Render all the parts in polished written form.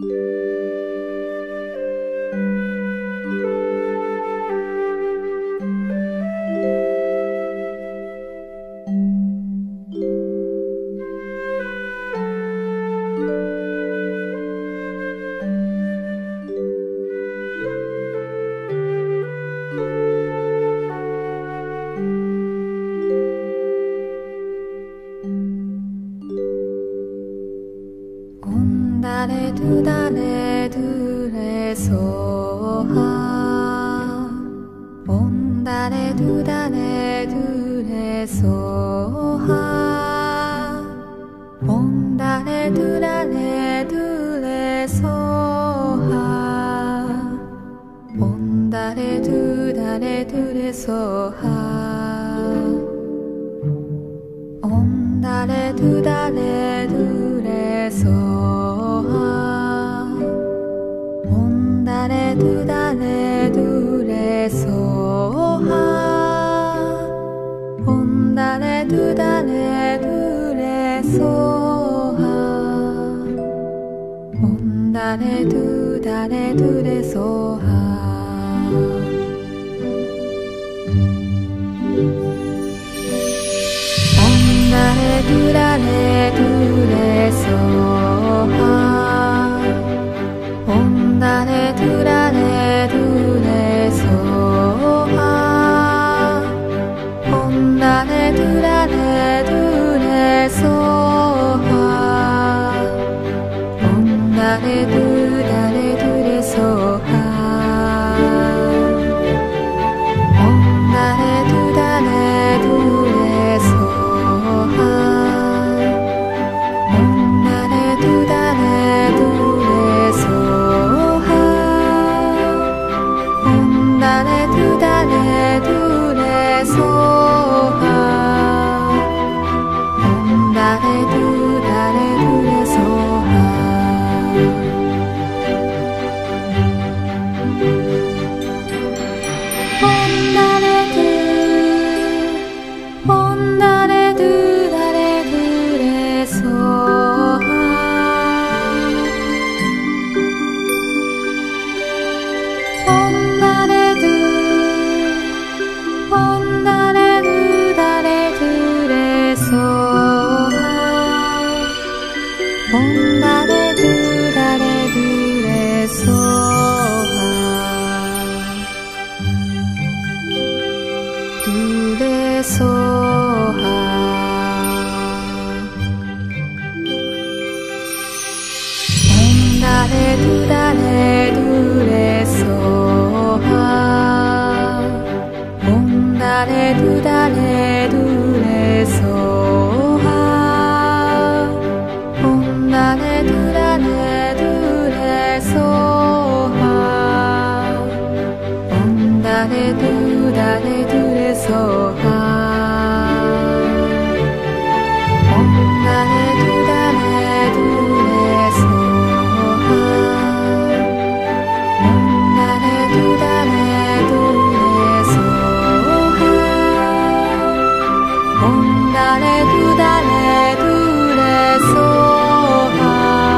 Ondare dudare dure soha. Ondare dudare dure soha. Ondare dudare dure soha. Ondare dudare dure soha. Ondare dudare dure soha. Ondare dudare dure soha. Ondare dudare dure soha. Ondare dudare dure soha. Ondare dudare dure soha. Ondare dudare dure soha. Ondare dudare dure soha. Ondare dudare dure soha. Ondare dudare dure soha. Ondare dudare dure soha. Ondare dudare dure soha. Ondare dudare dure soha. Ondare dudare dure soha. Ondare dudare dure soha. Ondare dudare dure soha. Dure soha. Ondare dudare dure soha. Ondare dudare dure soha. Ondare dudare dure soha. Ondare dudare dure soha. Ondare dudare dure soha. Ondare dudare dure soha. Ondare dudare dure soha.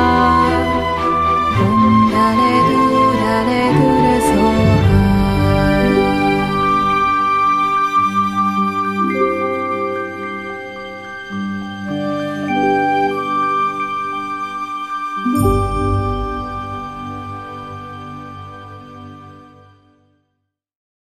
Ondare dudare dure soha.